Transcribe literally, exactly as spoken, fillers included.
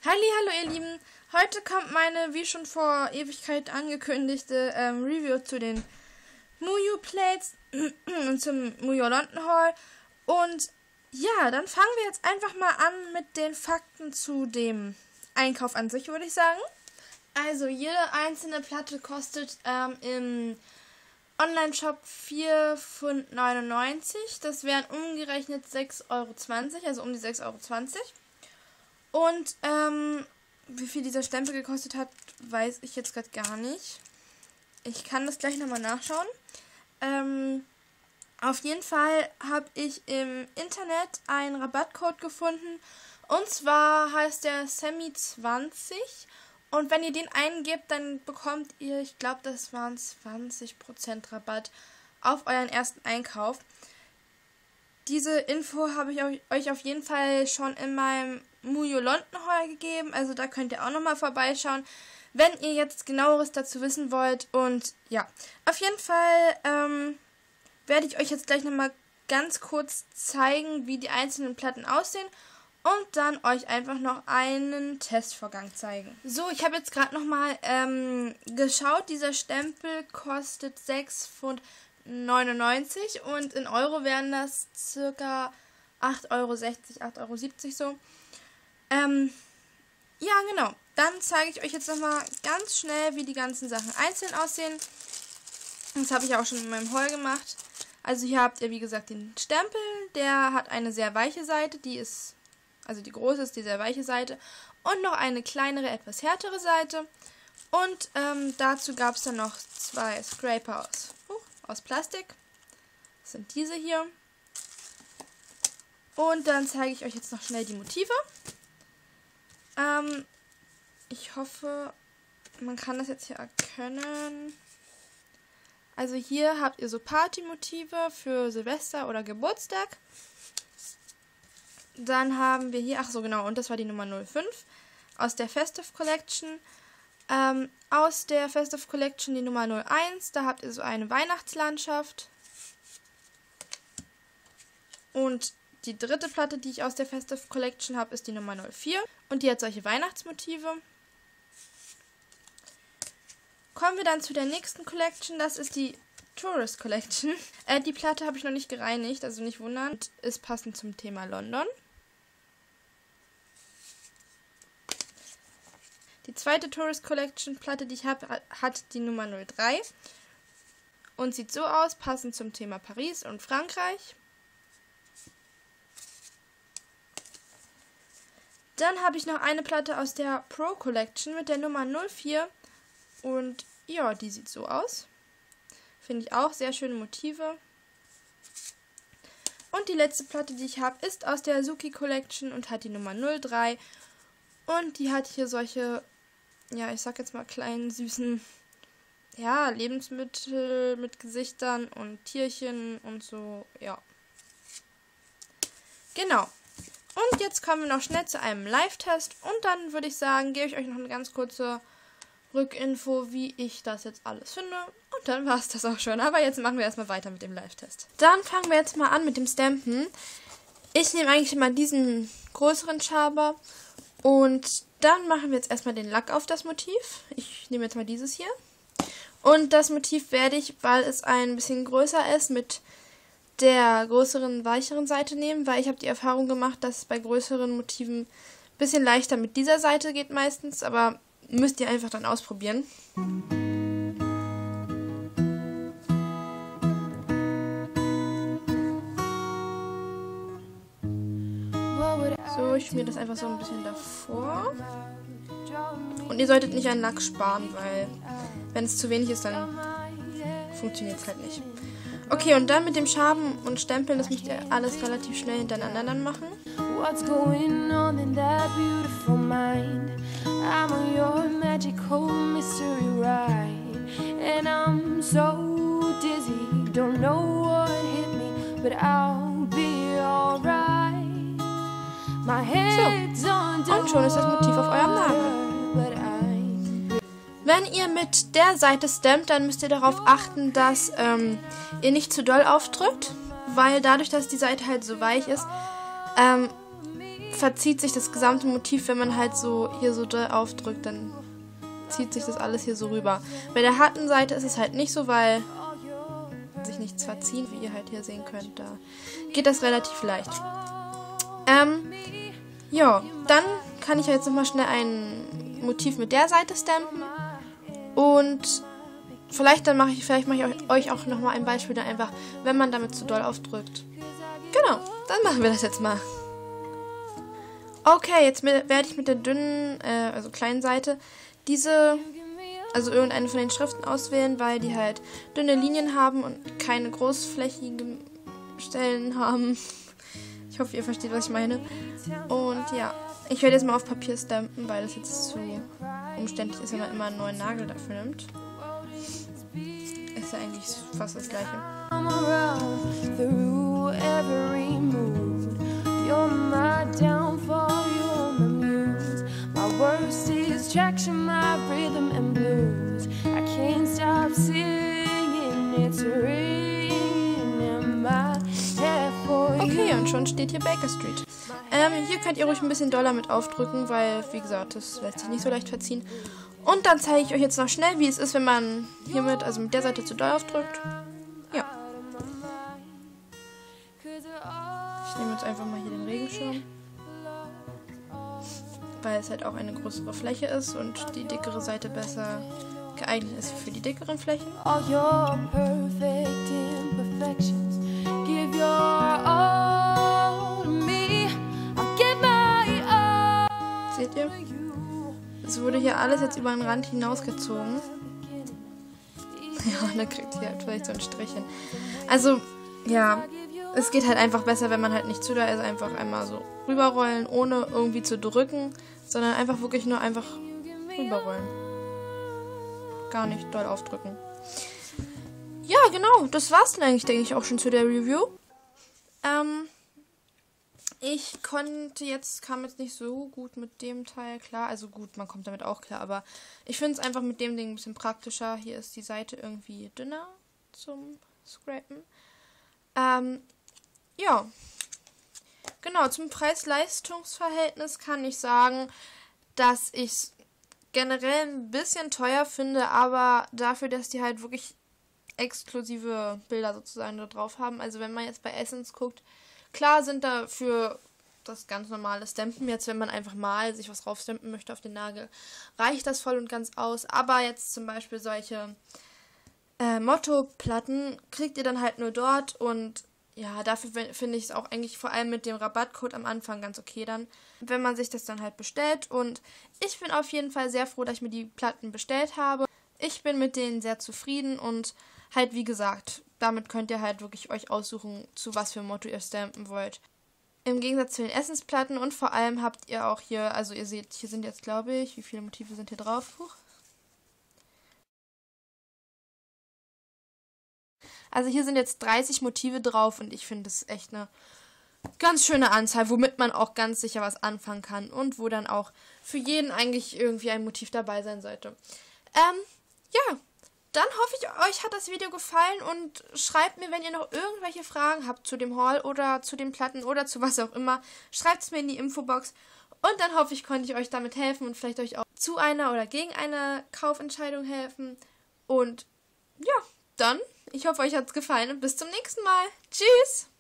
Hallo ihr Lieben, heute kommt meine, wie schon vor Ewigkeit angekündigte, ähm, Review zu den Muju Plates und zum Muju London Haul. Und ja, dann fangen wir jetzt einfach mal an mit den Fakten zu dem Einkauf an sich, würde ich sagen. Also jede einzelne Platte kostet ähm, im Online-Shop vier Pfund neunundneunzig. Das wären umgerechnet sechs Euro zwanzig, also um die sechs Euro zwanzig. Und ähm, wie viel dieser Stempel gekostet hat, weiß ich jetzt gerade gar nicht. Ich kann das gleich nochmal nachschauen. Ähm, auf jeden Fall habe ich im Internet einen Rabattcode gefunden. Und zwar heißt der Sammy zwanzig. Und wenn ihr den eingebt, dann bekommt ihr, ich glaube, das waren zwanzig Prozent Rabatt auf euren ersten Einkauf. Diese Info habe ich euch auf jeden Fall schon in meinem Muju London Haul gegeben. Also da könnt ihr auch nochmal vorbeischauen, wenn ihr jetzt genaueres dazu wissen wollt. Und ja, auf jeden Fall ähm, werde ich euch jetzt gleich nochmal ganz kurz zeigen, wie die einzelnen Platten aussehen. Und dann euch einfach noch einen Testvorgang zeigen. So, ich habe jetzt gerade nochmal ähm, geschaut. Dieser Stempel kostet sechs Pfund neunundneunzig und in Euro wären das circa acht Euro sechzig, acht Euro siebzig so. Ähm, ja, genau. Dann zeige ich euch jetzt nochmal ganz schnell, wie die ganzen Sachen einzeln aussehen. Das habe ich auch schon in meinem Haul gemacht. Also hier habt ihr, wie gesagt, den Stempel. Der hat eine sehr weiche Seite. Die ist, also die große ist die sehr weiche Seite. Und noch eine kleinere, etwas härtere Seite. Und ähm, dazu gab es dann noch zwei Scraper aus, uh, aus Plastik. Das sind diese hier. Und dann zeige ich euch jetzt noch schnell die Motive. Ähm, ich hoffe, man kann das jetzt hier erkennen. Also hier habt ihr so Partymotive für Silvester oder Geburtstag. Dann haben wir hier, ach so genau, und das war die Nummer null fünf aus der Festive Collection. Ähm, aus der Festive Collection die Nummer null eins, da habt ihr so eine Weihnachtslandschaft. Und die dritte Platte, die ich aus der Festive Collection habe, ist die Nummer null vier. Und die hat solche Weihnachtsmotive. Kommen wir dann zu der nächsten Collection. Das ist die Tourist Collection. Äh, die Platte habe ich noch nicht gereinigt, also nicht wundern. Und ist passend zum Thema London. Die zweite Tourist Collection Platte, die ich habe, hat die Nummer null drei. Und sieht so aus, passend zum Thema Paris und Frankreich. Dann habe ich noch eine Platte aus der Pro Collection mit der Nummer null vier. Und ja, die sieht so aus. Finde ich auch sehr schöne Motive. Und die letzte Platte, die ich habe, ist aus der Suki Collection und hat die Nummer null drei. Und die hat hier solche, ja, ich sag jetzt mal kleinen, süßen, ja, Lebensmittel mit Gesichtern und Tierchen und so, ja. Genau. Und jetzt kommen wir noch schnell zu einem Live-Test und dann würde ich sagen, gebe ich euch noch eine ganz kurze Rückinfo, wie ich das jetzt alles finde. Und dann war es das auch schon. Aber jetzt machen wir erstmal weiter mit dem Live-Test. Dann fangen wir jetzt mal an mit dem Stampen. Ich nehme eigentlich immer diesen größeren Schaber und dann machen wir jetzt erstmal den Lack auf das Motiv. Ich nehme jetzt mal dieses hier. Und das Motiv werde ich, weil es ein bisschen größer ist, mit der größeren, weicheren Seite nehmen, weil ich habe die Erfahrung gemacht, dass es bei größeren Motiven ein bisschen leichter mit dieser Seite geht meistens, aber müsst ihr einfach dann ausprobieren. So, ich schmiere das einfach so ein bisschen davor. Und ihr solltet nicht an Lack sparen, weil wenn es zu wenig ist, dann funktioniert es halt nicht. Okay, und dann mit dem Schaben und Stempeln, das müsst ihr alles relativ schnell hintereinander dann machen. What's going on in that beautiful mind? I'm on your magical mystery ride. And I'm so dizzy, don't know what hit me, but I'll be alright. My head's on so, und schon ist das Motiv auf eurem Nagel. Wenn ihr mit der Seite stampt, dann müsst ihr darauf achten, dass ähm, ihr nicht zu doll aufdrückt, weil dadurch, dass die Seite halt so weich ist, ähm, verzieht sich das gesamte Motiv, wenn man halt so hier so doll aufdrückt, dann zieht sich das alles hier so rüber. Bei der harten Seite ist es halt nicht so, weil sich nichts verziehen, wie ihr halt hier sehen könnt. Da geht das relativ leicht. Ähm, ja, dann kann ich jetzt nochmal schnell ein Motiv mit der Seite stampen. Und vielleicht dann mache ich, vielleicht mache ich euch auch nochmal ein Beispiel, dann einfach, wenn man damit zu doll aufdrückt. Genau, dann machen wir das jetzt mal. Okay, jetzt werde ich mit der dünnen, äh, also kleinen Seite diese, also irgendeine von den Schriften auswählen, weil die halt dünne Linien haben und keine großflächigen Stellen haben. Ich hoffe, ihr versteht, was ich meine. Und ja, ich werde jetzt mal auf Papier stampen, weil das jetzt zu umständlich ist, wenn man immer einen neuen Nagel dafür nimmt. Ist ja eigentlich fast das Gleiche. You're my downfall, you're my muse. My worst distraction, my rhythm and blues. I can't stop singing, it's ringing in my head for you. Okay, und schon steht hier Baker Street. Ähm, hier könnt ihr ruhig ein bisschen doller mit aufdrücken, weil, wie gesagt, das lässt sich nicht so leicht verziehen. Und dann zeige ich euch jetzt noch schnell, wie es ist, wenn man hiermit, also mit der Seite zu doll aufdrückt. Ja. Ich nehme jetzt einfach mal hier den Regenschirm, weil es halt auch eine größere Fläche ist und die dickere Seite besser geeignet ist für die dickeren Flächen. Seht ihr? Es wurde hier alles jetzt über den Rand hinausgezogen. Ja, und dann kriegt ihr halt vielleicht so ein Strichchen. Also, ja, es geht halt einfach besser, wenn man halt nicht zu doll ist, einfach einmal so rüberrollen, ohne irgendwie zu drücken, sondern einfach wirklich nur einfach rüberrollen. Gar nicht doll aufdrücken. Ja, genau, das war's dann eigentlich, denke ich, auch schon zu der Review. Ähm, ich konnte jetzt, kam jetzt nicht so gut mit dem Teil klar, also gut, man kommt damit auch klar, aber ich finde es einfach mit dem Ding ein bisschen praktischer. Hier ist die Seite irgendwie dünner zum Scrapen. Ähm, ja, genau, zum Preis-Leistungs-Verhältnis kann ich sagen, dass ich es generell ein bisschen teuer finde, aber dafür, dass die halt wirklich exklusive Bilder sozusagen da drauf haben. Also wenn man jetzt bei Essence guckt, klar sind da für das ganz normale Stampen, jetzt wenn man einfach mal sich was draufstampen möchte auf den Nagel, reicht das voll und ganz aus, aber jetzt zum Beispiel solche äh, Motto-Platten kriegt ihr dann halt nur dort und ja, dafür finde ich es auch eigentlich vor allem mit dem Rabattcode am Anfang ganz okay dann, wenn man sich das dann halt bestellt. Und ich bin auf jeden Fall sehr froh, dass ich mir die Platten bestellt habe. Ich bin mit denen sehr zufrieden und halt wie gesagt, damit könnt ihr halt wirklich euch aussuchen, zu was für Motto ihr stampen wollt. Im Gegensatz zu den Essensplatten und vor allem habt ihr auch hier, also ihr seht, hier sind jetzt glaube ich, wie viele Motive sind hier drauf? Huch. Also hier sind jetzt dreißig Motive drauf und ich finde das echt eine ganz schöne Anzahl, womit man auch ganz sicher was anfangen kann und wo dann auch für jeden eigentlich irgendwie ein Motiv dabei sein sollte. Ähm, ja, dann hoffe ich, euch hat das Video gefallen und schreibt mir, wenn ihr noch irgendwelche Fragen habt zu dem Haul oder zu den Platten oder zu was auch immer, schreibt es mir in die Infobox und dann hoffe ich, konnte ich euch damit helfen und vielleicht euch auch zu einer oder gegen eine Kaufentscheidung helfen und ja, dann, ich hoffe, euch hat es gefallen und bis zum nächsten Mal. Tschüss!